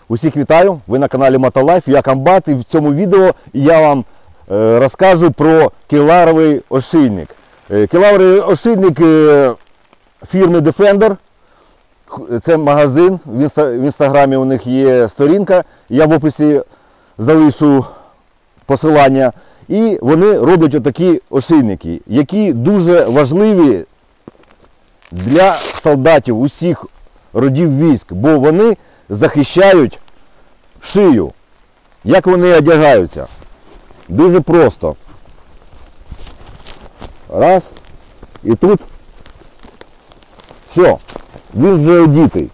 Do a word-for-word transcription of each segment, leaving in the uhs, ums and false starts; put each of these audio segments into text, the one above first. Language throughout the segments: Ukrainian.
Усіх вітаю! Ви на каналі Мотолайф, я Комбат, і в цьому відео я вам е, розкажу про кевларовий ошейник. Е, кевларовий ошейник е, фірми Defender. Це магазин, в, інста, в інстаграмі у них є сторінка, я в описі залишу посилання. І вони роблять отакі ошейники, які дуже важливі для солдатів усіх родів військ, бо вони захищають шию. Як вони одягаються? Дуже просто. Раз. І тут все. Він вже одітий.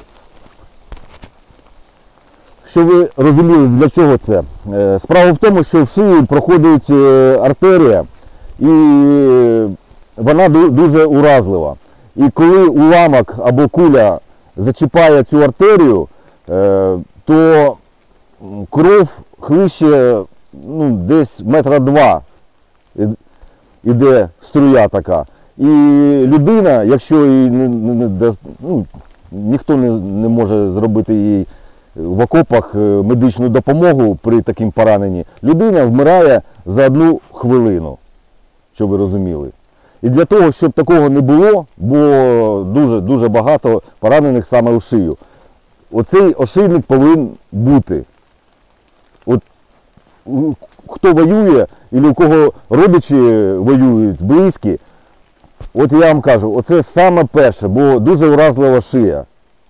Щоб ви розуміли, для чого це. Справа в тому, що в шиї проходить артерія і вона дуже уразлива. І коли уламок або куля зачіпає цю артерію, то кров хлище ну, десь метра два іде струя така. І людина, якщо їй не, не, не, ну, ніхто не, не може зробити їй в окопах медичну допомогу при такому пораненні, людина вмирає за одну хвилину, щоб ви розуміли. І для того, щоб такого не було, бо дуже-дуже багато поранених саме у шию, оцей ошейник повинен бути. От хто воює, або у кого родичі воюють, близькі, от я вам кажу, оце саме перше, бо дуже уразлива шия.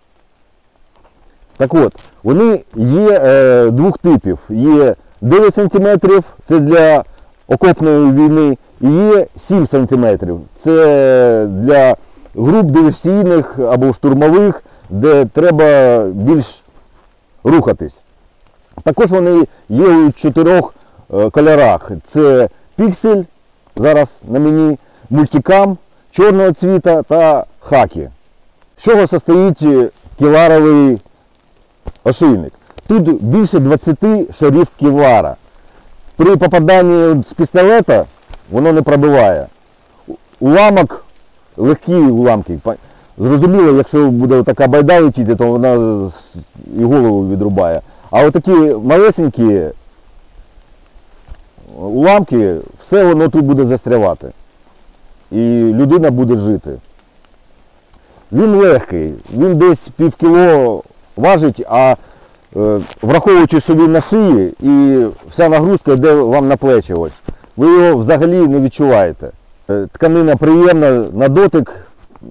Так от, вони є е, двох типів. Є дев'ять сантиметрів, це для окопної війни, і є сім сантиметрів. Це для груп диверсійних або штурмових, де треба більш рухатись. Також вони є у чотирьох е, кольорах. Це піксель, зараз на мені, мультикам, чорного цвіта та хакі. З чого состоїть кевларовий ошейник? Тут більше двадцяти шарів кевлара. При попаданні з пістолета воно не пробиває. Уламок, легкі уламки. Зрозуміло, якщо буде така байда летіти, то вона і голову відрубає. А отакі малесенькі уламки, все воно тут буде застрявати. І людина буде жити. Він легкий, він десь пів кіло важить, а е, враховуючи, що він на шиї і вся нагрузка йде вам на плечі, ось, ви його взагалі не відчуваєте. Е, тканина приємна, на дотик,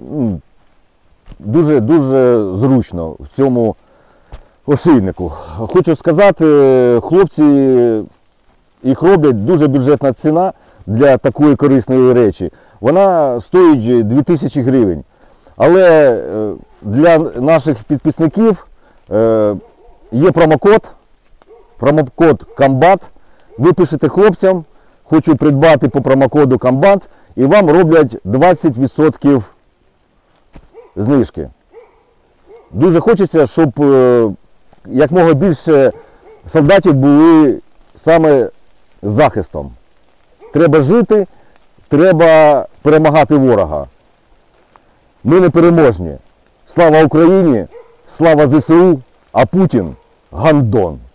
дуже-дуже зручно в цьому ошейнику. Хочу сказати, хлопці їх роблять, дуже бюджетна ціна для такої корисної речі. Вона стоїть дві тисячі гривень. Але для наших підписників є промокод, промокод Комбат. Ви пишете хлопцям, хочу придбати по промокоду Комбат, і вам роблять двадцять відсотків знижки. Дуже хочеться, щоб якмога більше солдатів були саме з захистом. Треба жити, треба перемагати ворога. Ми непереможні. Слава Україні, слава зе се у, а Путін – гандон.